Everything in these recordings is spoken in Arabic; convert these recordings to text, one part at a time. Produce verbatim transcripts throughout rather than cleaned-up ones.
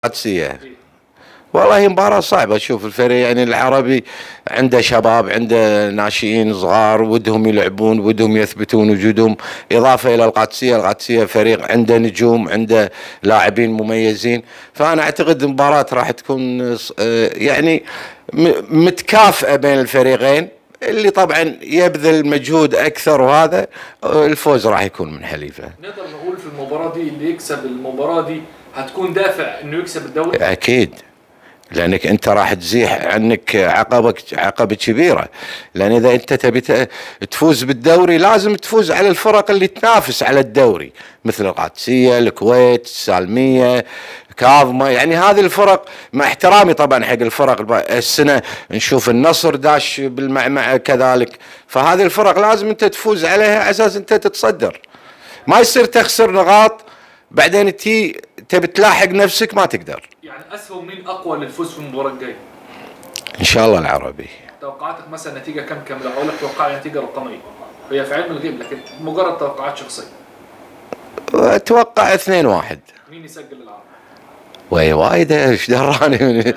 القادسية. والله هي مباراة صعبة. شوف الفريق يعني العربي عنده شباب، عنده ناشئين صغار ودهم يلعبون، ودهم يثبتون وجودهم، إضافة إلى القادسية. القادسية فريق عنده نجوم، عنده لاعبين مميزين. فأنا أعتقد المباراة راح تكون يعني متكافئة بين الفريقين، اللي طبعا يبذل مجهود أكثر، وهذا الفوز راح يكون من حليفه. نقدر نقول في المباراة دي اللي يكسب المباراة دي هتكون دافع إنه يكسب الدوري؟ أكيد، لانك انت راح تزيح عنك عقبك عقبه كبيره. لان اذا انت تبي تفوز بالدوري لازم تفوز على الفرق اللي تنافس على الدوري، مثل القادسيه، الكويت، السالميه، كاظمه. يعني هذه الفرق، مع احترامي طبعا حق الفرق السنه نشوف النصر داش بالمعمعه كذلك، فهذه الفرق لازم انت تفوز عليها على اساس انت تتصدر. ما يصير تخسر نقاط بعدين تي تبي تلاحق نفسك ما تقدر. يعني اسهم مين اقوى للفوز في المباراه الجايه؟ ان شاء الله العربي. توقعاتك مثلا نتيجه كم كم؟ لو اقول لك توقع نتيجه رقميه، هي في علم الغيب لكن مجرد توقعات شخصيه. اتوقع اثنين واحد. مين يسجل العربي؟ وي وايد ايش دراني من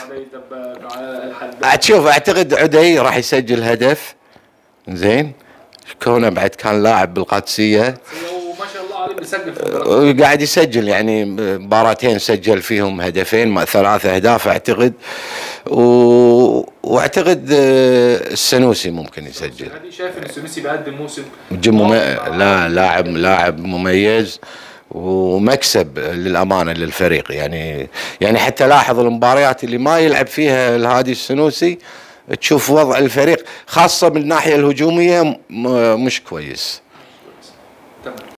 علي تشوف اعتقد عدي راح يسجل هدف. زين كونه بعد كان لاعب بالقادسيه وما شاء الله عليه بيسجل في المباراه، قاعد يسجل يعني مباراتين سجل فيهم هدفين، ثلاثة اهداف اعتقد. و... واعتقد السنوسي ممكن يسجل. هذه شايف ان السنوسي بيقدم موسم جم... لا لاعب لاعب مميز ومكسب للامانه للفريق. يعني يعني حتى لاحظ المباريات اللي ما يلعب فيها الهادي السنوسي تشوف وضع الفريق خاصه من الناحيه الهجوميه مش كويس. تمام.